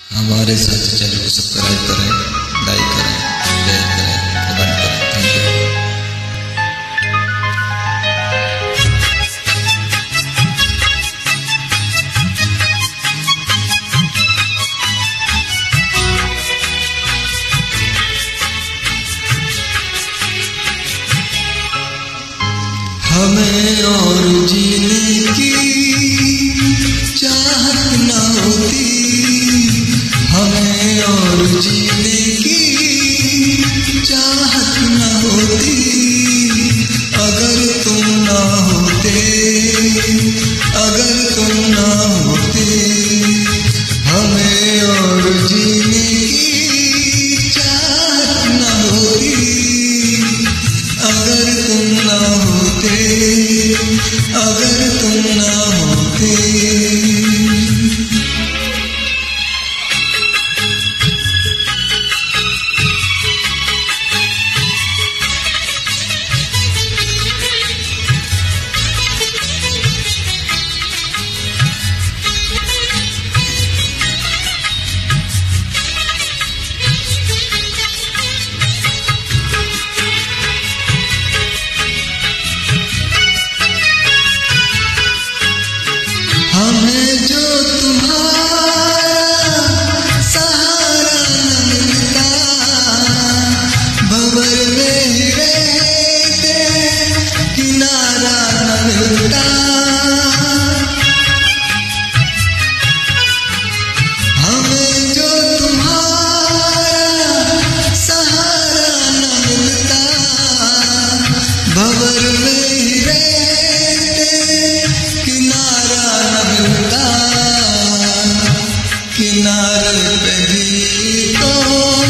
हमारे साथ चैनल को सब्सक्राइब करें, लाइक करें, शेयर करें, कमेंट करें। Thank you. हमें और जीने की चाहत न होती, हमें और जीने की चाहत न होती, अगर तुम ना होते, अगर तुम ना होते। हमें और जीने की चाहत न होती, अगर तुम ना होते, अगर तुम ना होते। हमें जो तुम्हारा सहारा न मिलता, भंवर में ही रहते किनारा न मिलता। हमें जो तुम्हारा सहारा न मिलता, भंवर में ही रहते किनारा न मिलता। किनारे पे भी तो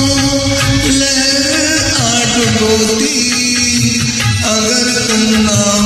लहर आ डुबोती, अगर तुम ना